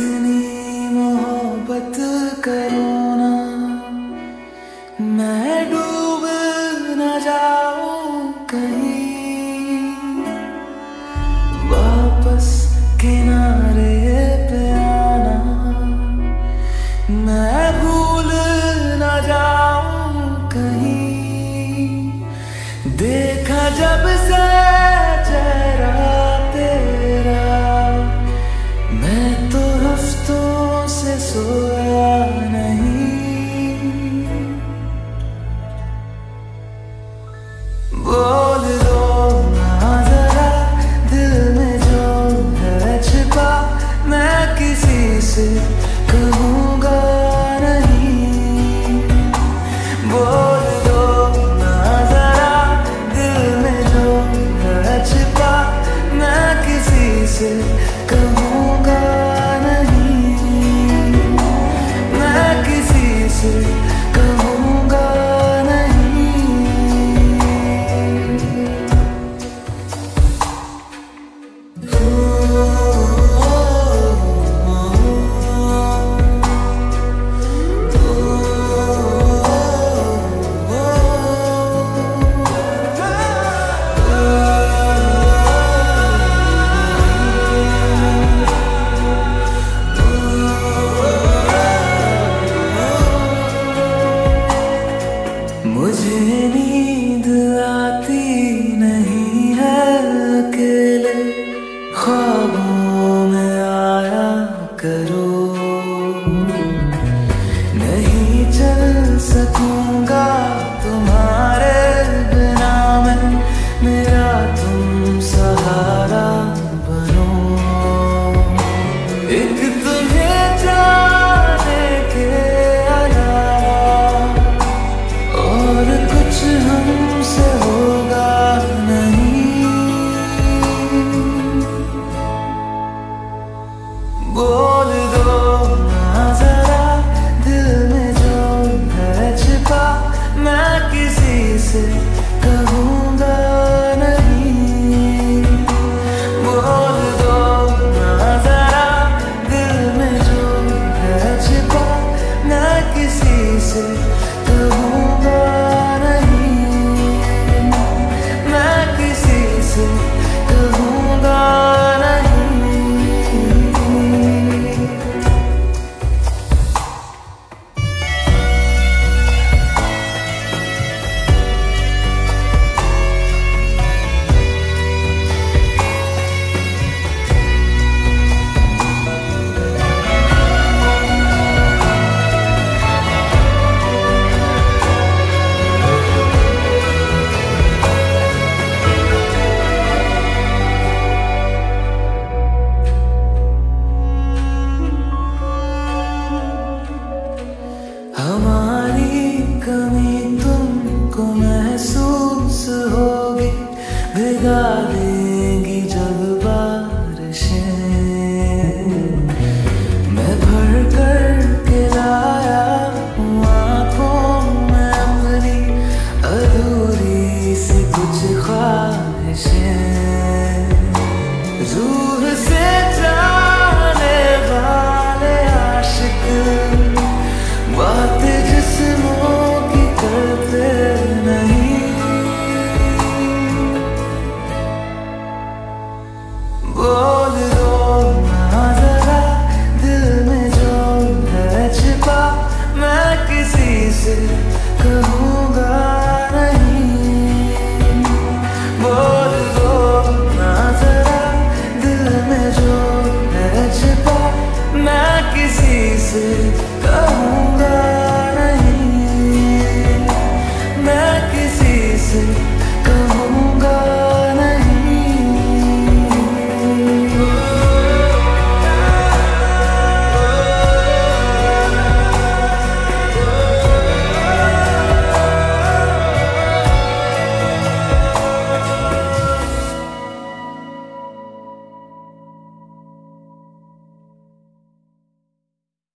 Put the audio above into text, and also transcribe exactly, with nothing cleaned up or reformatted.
इतनी मोहब्बत करो ना, मैं डूब न जाऊं कहीं। वापस किनारे पे आना, मैं भूल न जाऊं कहीं। देखा जब से चेहरा तेरा, मैं तो हफ्तों से सोया नहीं। बोल दो ना जरा दिल में जो है छिपा, मैं किसी से कहूँगा नहीं। बोल दो ना जरा दिल में जो है छिपा, मैं किसी से कहूँगा नहीं। मैं किसी से कहूँगा नहीं। मुझे नींद आती नहीं है अकेले, ख्वाबों में आया करो। नहीं चल सकूंगा तुम्हारे बिना मैं, मेरा तुम सहारा बनो। एक तुम्हें जाने के और कुछ हमसे होगा नहीं। बोल दो ना जरा दिल में जो है छिपा, मैं किसी से कहूँगा नहीं। बोल दो ना जरा दिल में जो है छिपा, मैं किसी से कहूँगा नहीं। मैं किसी से कहूँगा नहीं। हमारी कमी तुमको महसूस होगी, भिगा देंगी जब बारिशें। मैं भर कर के लाया हूँ आँखों में अपनी अधूरी सी कुछ ख्वाहिशें। रूह से जाने वाले आशिक बात जिस्मों की करते नहीं। बोल दो ना जरा दिल में जो है छिपा, मैं किसी से कहूँगा नहीं। बोल दो ना जरा दिल में जो है छिपा, मैं किसी से